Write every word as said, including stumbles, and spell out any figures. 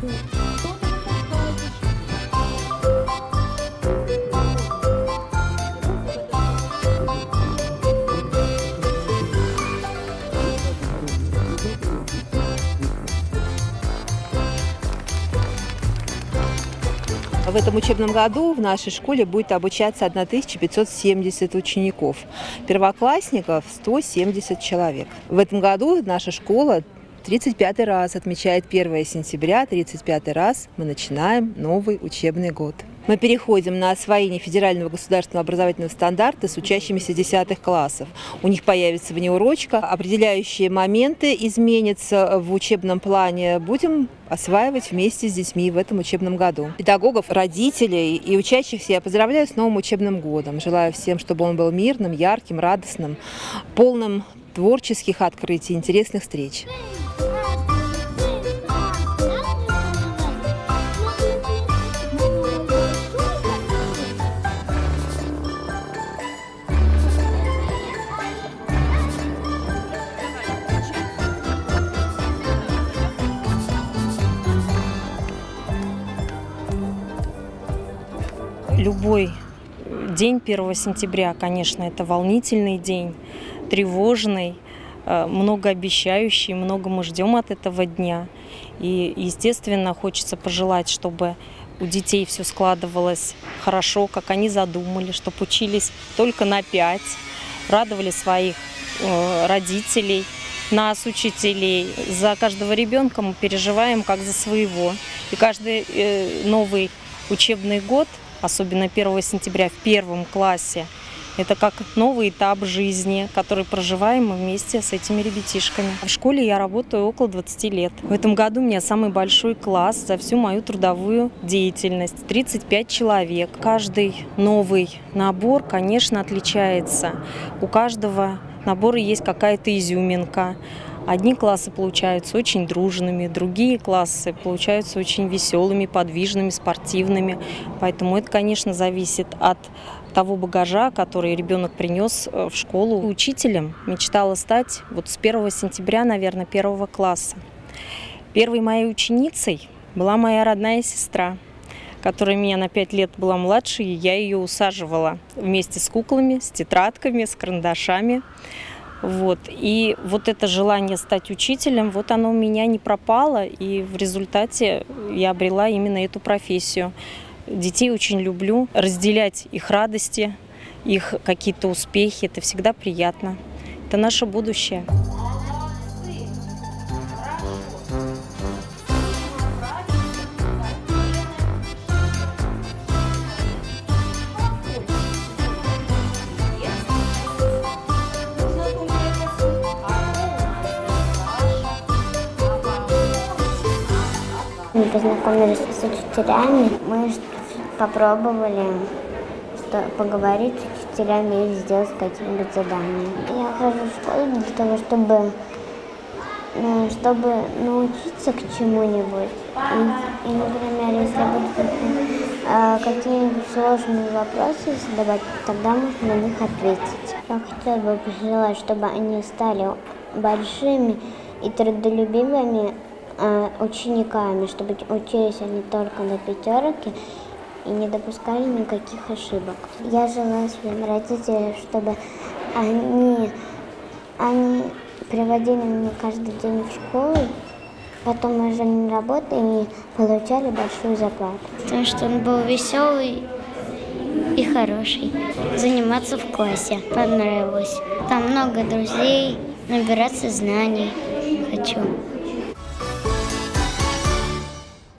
В этом учебном году в нашей школе будет обучаться тысяча пятьсот семьдесят учеников, первоклассников сто семьдесят человек. В этом году наша школа тридцать пятый раз отмечает первое сентября, тридцать пятый раз мы начинаем новый учебный год. Мы переходим на освоение федерального государственного образовательного стандарта с учащимися десятых классов. У них появится внеурочка, определяющие моменты изменятся в учебном плане. Будем осваивать вместе с детьми в этом учебном году. Педагогов, родителей и учащихся я поздравляю с новым учебным годом. Желаю всем, чтобы он был мирным, ярким, радостным, полным творческих открытий, интересных встреч. Любой день первого сентября, конечно, это волнительный день, тревожный, многообещающий, много мы ждем от этого дня. И, естественно, хочется пожелать, чтобы у детей все складывалось хорошо, как они задумали, чтобы учились только на пять, радовали своих родителей, нас, учителей. За каждого ребенка мы переживаем как за своего. И каждый новый учебный год, особенно первого сентября в первом классе, это как новый этап жизни, который проживаем мы вместе с этими ребятишками. В школе я работаю около двадцати лет. В этом году у меня самый большой класс за всю мою трудовую деятельность. тридцать пять человек. Каждый новый набор, конечно, отличается. У каждого набора есть какая-то изюминка. Одни классы получаются очень дружными, другие классы получаются очень веселыми, подвижными, спортивными. Поэтому это, конечно, зависит от того багажа, который ребенок принес в школу. Учителем мечтала стать вот с первого сентября, наверное, первого класса. Первой моей ученицей была моя родная сестра, которая меня на пять лет была младше, и я ее усаживала вместе с куклами, с тетрадками, с карандашами. Вот. И вот это желание стать учителем, вот оно у меня не пропало, и в результате я обрела именно эту профессию. Детей очень люблю, разделять их радости, их какие-то успехи, это всегда приятно. Это наше будущее. Мы познакомились с учителями, мы попробовали поговорить с учителями и сделать какие-нибудь задания. Я хожу в школу для того, чтобы, чтобы научиться к чему-нибудь. И, и, например, если будут какие-нибудь сложные вопросы задавать, тогда можно на них ответить. Я хотела бы пожелать, чтобы они стали большими и трудолюбивыми учениками, чтобы учились они только на пятерке и не допускали никаких ошибок. Я желаю своим родителям, чтобы они, они приводили меня каждый день в школу, потом уже на работу и получали большую зарплату. Потому что он был веселый и хороший. Заниматься в классе понравилось. Там много друзей, набираться знаний хочу.